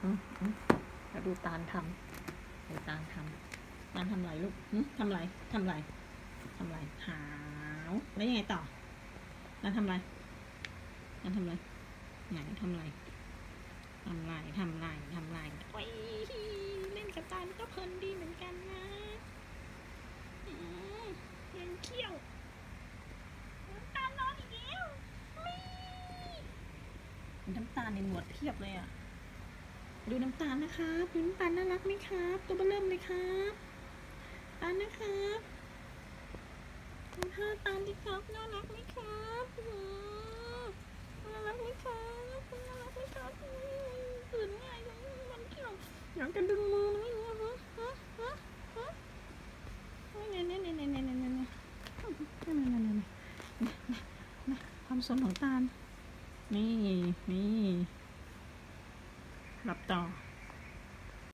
แล้วดูตาลทำดูตาลทำตาลทำไรลูกทำไรหาวแล้วยังไงต่อตาลทำไรตาลทำไรไหนทำไรโอ้ยเล่นกับตาลก็เพลินดีเหมือนกันนะยังเขี้ยวตาลนอนอีกแล้วน้ำตาลในหนวดเพียบเลยอ่ะดูน้ำตาลนะครับดูน้ำตาลน่ารักไหมครับตัวเบิ่มเลยครับตาลนะครับดูท่าตาลดิครับน่ารักไหมครับน่ารักไหมครับตื่นง่ายจังมันเขี้ยวอยากจะดึงมือมันเนี่ยเนี่ยความสนของตาลนี่หลับต่อ